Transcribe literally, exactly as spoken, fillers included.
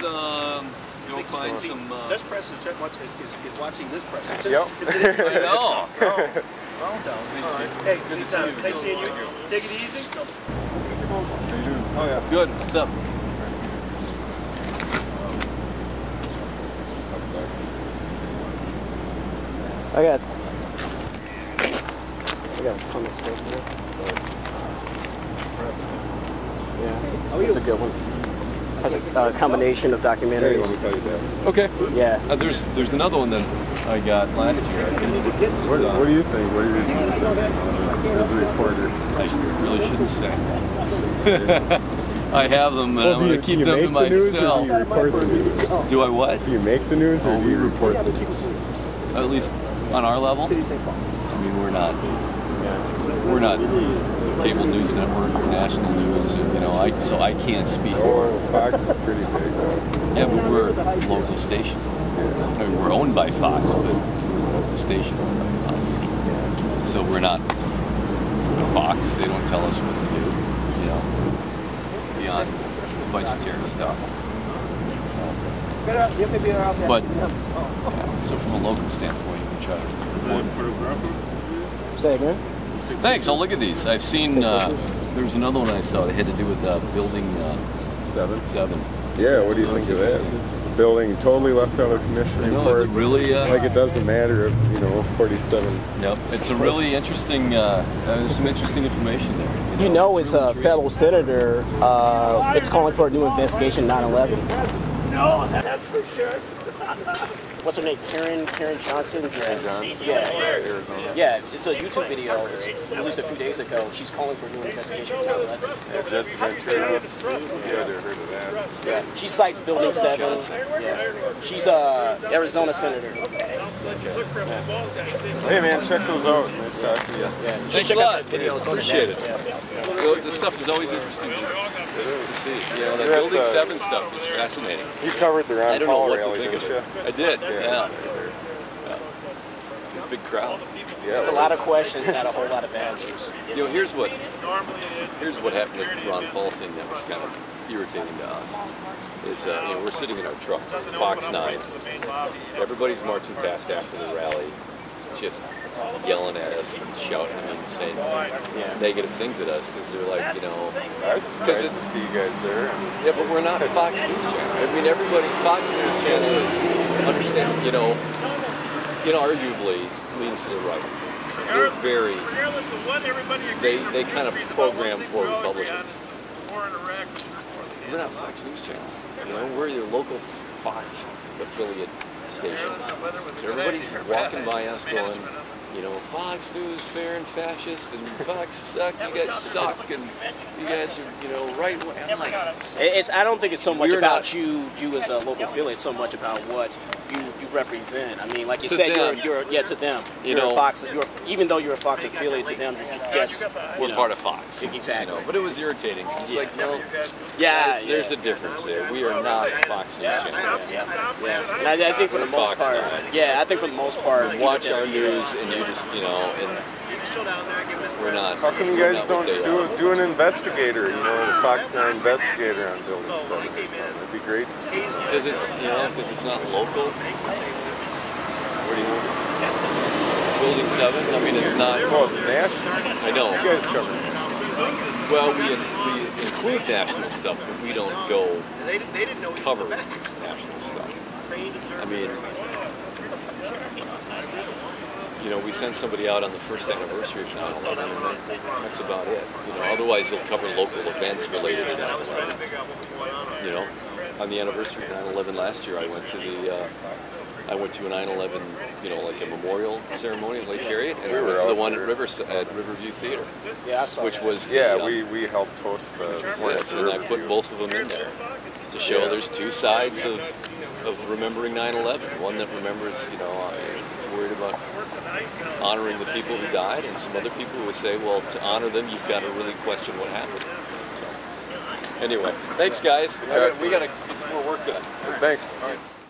um, go find some. Uh... This press is, is, is, is watching this press. It's yep. It's an I know. Oh. Well, hey, anytime. Nice seeing you. Take it easy. So. Oh, yeah. Good. What's up? I got, I got a ton of stuff here. Yeah, that's a good one. Has a uh, combination of documentaries. Hey, let me tell you that. Okay. Yeah. Uh, there's there's another one that I got last year. What, what do you think? What are your views as a reporter? I really shouldn't say. I have them, and Well, I'm going to keep them to myself. Do you report the news? Do I what? Do you make the news, or Oh, do you we report the news? At least on our level. I mean, we're not. We're not cable news network or national news. You know, I so I can't speak for. Oh, Fox is pretty big, though. Yeah, but we're a local station. I mean, we're owned by Fox, but the station owned by Fox. So we're not Fox. They don't tell us what to do. You know, beyond budgetary stuff. But yeah, so from a local standpoint, we try to. Is that photography? Say again? Thanks. I'll look at these. I've seen. Uh, there was another one I saw that had to do with uh, building uh, Seven. seven. Yeah. What do you That think was of that? The building totally left out of commission I know, report. it's really uh, like it doesn't matter if you know forty-seven. Yep. It's a really interesting. Uh, uh, there's some interesting information there. You know, it's it's really a fellow senator uh, that's calling for a new investigation nine eleven. No, that's for sure. What's her name? Karen Karen Johnson's. Karen Johnson. Yeah. Arizona. Yeah, it's a YouTube video. It's released a few days ago. She's calling for a new investigation for nine eleven. Yeah, Jesse Ventura. Yeah, I heard of that. Yeah. She cites Building seven. Yeah. She's a Arizona senator. Hey man, check those out. Nice talking to you. Yeah. Thanks check a out lot. the videos. on the Appreciate net. it. Yeah. Well, this stuff is always interesting to see. You know, the You're at building the- seven stuff is fascinating. You covered the Ron I don't know Paul what to rally, think of didn't it. you? I did. Yeah. Yeah. yeah. Big crowd. Yeah, There's a lot of questions, not a whole lot of answers. You know, here's what here's what happened with the Ron Paul thing that was kind of irritating to us. Is uh, you know, we're sitting in our truck, it's Fox nine. Everybody's marching past after the rally, just yelling at us and shouting and saying Yeah. negative things at us because they're like, you know, I was surprised to it's- see you guys there. yeah, but we're not a Fox News channel. I mean, everybody, Fox News channel is understand, you know, you know, arguably leans to the right. They're very, they they kind of program for Republicans. We're not Fox News channel. You know, we're your local Fox affiliate station. So everybody's walking by us going, you know, Fox News, fair and fascist, and Fox suck, you guys suck, and you guys are, you know, right. I'm like, It's, I don't think it's so much We're about not- you, you as a local affiliate, so much about what you, you represent. I mean, like you To said, them. you're, you're yeah to them. You you're know- a Fox. You're even though you're a Fox affiliate to them, you're just you we're know, part of Fox. Exactly. You know, but it was irritating. 'Cause it's like, no, Yeah, there's, there's yeah. a difference there. We are not a Fox News channel. Yeah. And I, I think for the We're most Fox part, now. yeah, I think for the most part, you Watch just- our news, and you just, you know, and we're not. How come you we're guys not don't what they do are. do an investigator? You know, the Fox nine investigator on Building seven or something. It'd be great to see. Because it's, you know, because it's not local. What do you mean? Building seven. I mean, it's not. Well, it's national. I know. You guys cover it. Well, we we include national stuff, but we don't go cover national stuff. I mean, you know, we send somebody out on the first anniversary of nine eleven, and that's about it. You know, otherwise they'll cover local events related to nine eleven. You know, on the anniversary of nine eleven last year, I went to the, uh, I went to a nine eleven, you know, like a memorial ceremony in Lake Harriet, and I went to the one at River at Riverview Theater, Yeah, I saw which that. was the, Yeah, uh, we, we helped host the one at yes, and I Riverview. put both of them in there to show Yeah. there's two sides of, of remembering nine eleven. One that remembers, you know, uh, worried about honoring the people who died, and some other people who would say, well, to honor them, you've got to really question what happened. Anyway, thanks guys. We got to get some more work done. Thanks.